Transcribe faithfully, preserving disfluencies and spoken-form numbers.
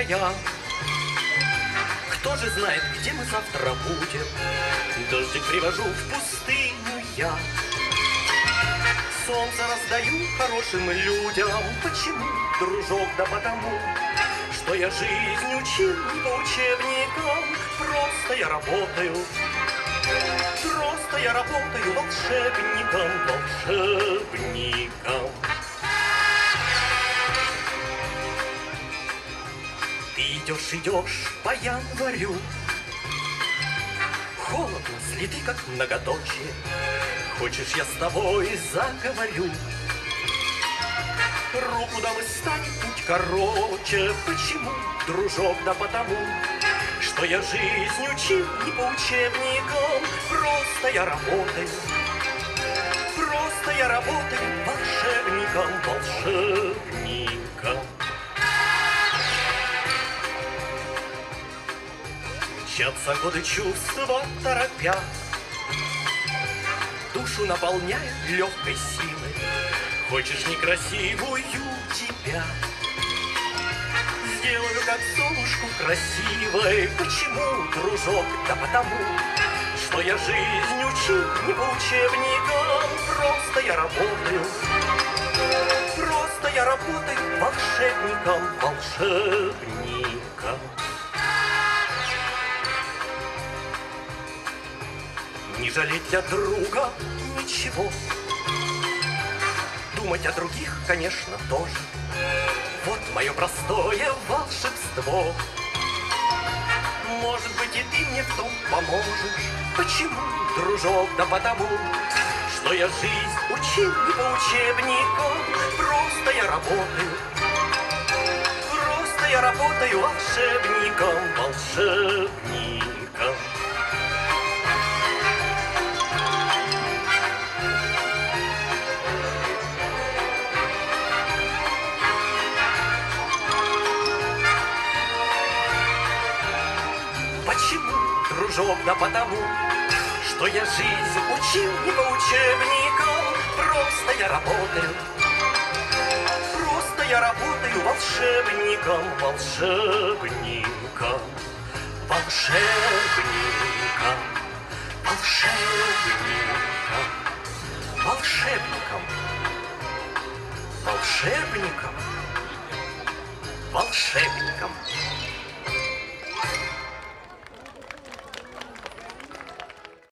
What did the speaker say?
края. Кто же знает, где мы завтра будем? Дождик привожу в пустыню я. Солнце раздаю хорошим людям. Почему, дружок? Да потому, что я жизнь учил не по учебникам. Просто я работаю, просто я работаю волшебником, волшебником. Ты идешь, идешь по январю, холодно, следы как многоточие. Хочешь, я с тобой заговорю? Руку дам и станет путь короче. Почему, дружок? Да потому, что я жизнь учил не по учебникам. Просто я работаю, просто я работаю волшебником, волшебником. Мчатся годы чувства торопя, душу наполняя легкой силой. Хочешь некрасивую тебя, сделаю как Золушку красивой. Почему, дружок? Да потому, что я жизнь учил не по учебникам. Просто я работаю, просто я работаю волшебником, волшебником. Не жалеть для друга ничего, думать о других, конечно, тоже. Вот мое простое волшебство. Может быть, и ты мне в том поможешь. Почему, дружок? Да потому, что я жизнь учил не по учебникам. Просто я работаю, просто я работаю волшебником, волшебником. Почему, дружок? Да потому, что я жизнь учил не по учебникам. Просто я работаю, просто я работаю волшебником, волшебником, волшебником, волшебником, волшебником, волшебником, волшебником.